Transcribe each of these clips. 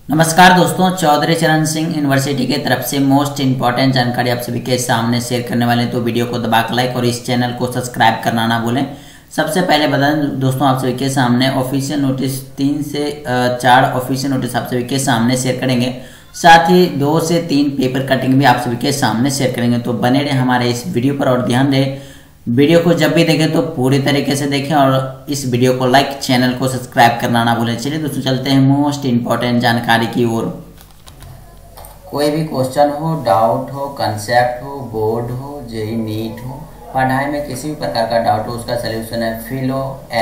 नमस्कार दोस्तों, चौधरी चरण सिंह यूनिवर्सिटी की तरफ से मोस्ट इंपॉर्टेंट जानकारी आप सभी के सामने शेयर करने वाले हैं। तो वीडियो को दबाकर लाइक और इस चैनल को सब्सक्राइब करना ना भूलें। सबसे पहले बता दें दोस्तों, आप सभी के सामने ऑफिशियल नोटिस 3 से 4 ऑफिशियल नोटिस आप सभी के सामने शेयर करेंगे। साथ ही 2 से 3 पेपर कटिंग भी आप सभी के सामने शेयर करेंगे। तो बने रहे हमारे इस वीडियो पर और ध्यान दें, वीडियो को जब भी देखें तो पूरी तरीके से देखें और इस वीडियो को लाइक, चैनल को सब्सक्राइब करना ना भूलें। चलिए दोस्तों, चलते हैं मोस्ट इंपॉर्टेंट जानकारी की ओर। कोई भी क्वेश्चन हो, डाउट हो, कंसेप्ट हो, बोर्ड हो, जेई नीट हो, पढ़ाई में किसी भी प्रकार का डाउट हो, उसका सलूशन है फिलो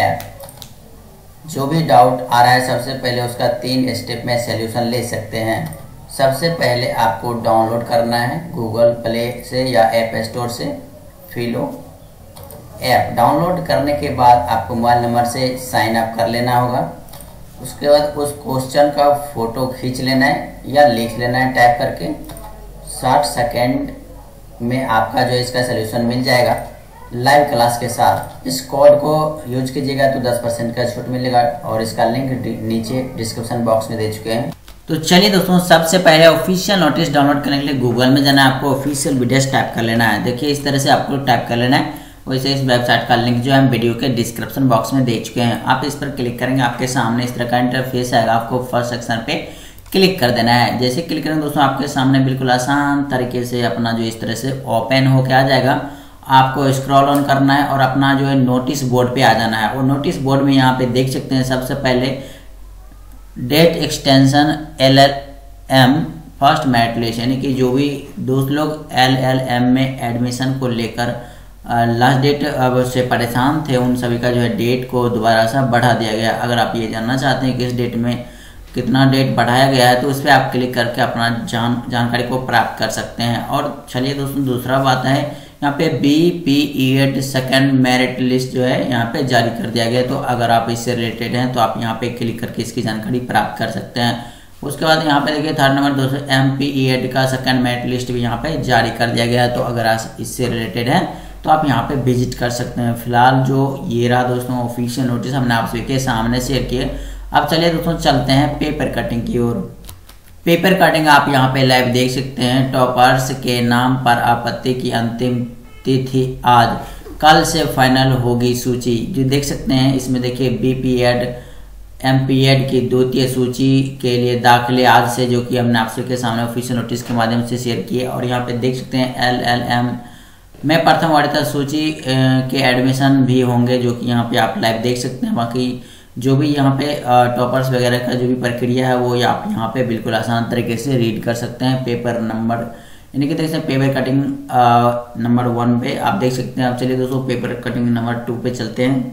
ऐप। जो भी डाउट आ रहा है सबसे पहले उसका 3 स्टेप में सलूशन ले सकते हैं। सबसे पहले आपको डाउनलोड करना है गूगल प्ले से या ऐप स्टोर से फिलो ऐप। डाउनलोड करने के बाद आपको मोबाइल नंबर से साइन अप कर लेना होगा। उसके बाद उस क्वेश्चन का फोटो खींच लेना है या लिख लेना है टाइप करके। 60 सेकेंड में आपका जो इसका सलूशन मिल जाएगा लाइव क्लास के साथ। इस कोड को यूज कीजिएगा तो 10% का छूट मिलेगा और इसका लिंक नीचे डिस्क्रिप्शन बॉक्स में दे चुके हैं। तो चलिए दोस्तों, सबसे पहले ऑफिशियल नोटिस डाउनलोड करने के लिए गूगल में जाना है। आपको ऑफिशियल वीडियोस टाइप कर लेना है। देखिए इस तरह से आपको टाइप कर लेना है। वैसे इस वेबसाइट का लिंक जो है हम वीडियो के डिस्क्रिप्शन बॉक्स में दे चुके हैं। आप इस पर क्लिक करेंगे, आपके सामने इस तरह का इंटरफेस आएगा। आपको फर्स्ट सेक्शन पे क्लिक कर देना है। जैसे क्लिक करेंगे दोस्तों, आपके सामने बिल्कुल आसान तरीके से अपना जो इस तरह से ओपन होके आ जाएगा। आपको स्क्रॉल ऑन करना है और अपना जो है नोटिस बोर्ड पे आ जाना है। और नोटिस बोर्ड में यहाँ पे देख सकते हैं सबसे पहले date extension LLM first merit list, यानी कि जो भी दोस्त लोग LLM में एडमिशन को लेकर लास्ट डेट अब से परेशान थे, उन सभी का जो है डेट को दोबारा से बढ़ा दिया गया। अगर आप ये जानना चाहते हैं कि इस डेट में कितना डेट बढ़ाया गया है तो उस पर आप क्लिक करके अपना जानकारी को प्राप्त कर सकते हैं। और चलिए दोस्तों, दूसरा बात है यहाँ पे BPED सेकेंड मेरिट लिस्ट जो है यहाँ पे जारी कर दिया गया। तो अगर आप इससे रिलेटेड हैं तो आप यहाँ पे क्लिक करके इसकी जानकारी प्राप्त कर सकते हैं। उसके बाद यहाँ पे देखिए थर्ड नंबर दोस्तों MPED का सेकेंड मेरिट लिस्ट भी यहाँ पे जारी कर दिया गया है। तो अगर आप इससे रिलेटेड हैं तो आप यहाँ पे विजिट कर सकते हैं। फिलहाल जो ये रहा दोस्तों ऑफिशियल नोटिस हमने आप सभी के सामने शेयर किए। अब चलिए दोस्तों, चलते हैं पेपर कटिंग की ओर। पेपर कटिंग आप यहाँ पे लाइव देख सकते हैं। टॉपर्स के नाम पर आपत्ति की अंतिम तिथि आज, कल से फाइनल होगी सूची। जो देख सकते हैं इसमें देखिए BPED MPED की द्वितीय सूची के लिए दाखिले आज से, जो कि हमने आप सभी के सामने ऑफिशियल नोटिस के माध्यम से शेयर किए। और यहाँ पे देख सकते हैं LLM में प्रथम वरीयता सूची के एडमिशन भी होंगे, जो कि यहाँ पे आप लाइव देख सकते हैं। बाकी जो भी यहाँ पे टॉपर्स वगैरह का जो भी प्रक्रिया है वो आप यहाँ पे बिल्कुल आसान तरीके से रीड कर सकते हैं। पेपर नंबर यानी कि देख सकते हैं पेपर कटिंग नंबर 1 पे आप देख सकते हैं। अब चलिए दोस्तों पेपर कटिंग नंबर 2 पे चलते हैं।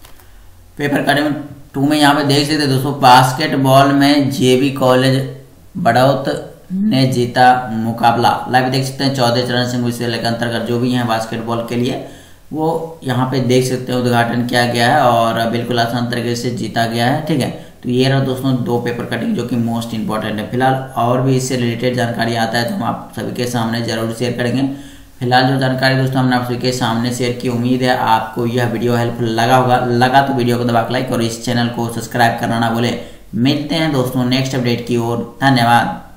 पेपर कटिंग 2 में यहाँ पे देख सकते हैं दोस्तों, बास्केटबॉल में JB कॉलेज बड़ौत ने जीता मुकाबला। लाइव देख सकते हैं चौधरी चरण सिंह विश्वविद्यालय के अंतर्गत जो भी हैं बास्केटबॉल के लिए, वो यहाँ पे देख सकते हैं उद्घाटन किया गया है और बिल्कुल आसान तरीके से जीता गया है। ठीक है, तो ये रहा दोस्तों 2 पेपर कटिंग जो कि मोस्ट इंपॉर्टेंट है। फिलहाल और भी इससे रिलेटेड जानकारी आता है तो हम आप सभी के सामने जरूर शेयर करेंगे। फिलहाल जो जानकारी दोस्तों हमने आप सभी के सामने शेयर की, उम्मीद है आपको यह वीडियो हेल्पफुल लगा होगा। लगा तो वीडियो को दबाकर लाइक और इस चैनल को सब्सक्राइब करना ना भूले। मिलते हैं दोस्तों नेक्स्ट अपडेट की ओर। धन्यवाद।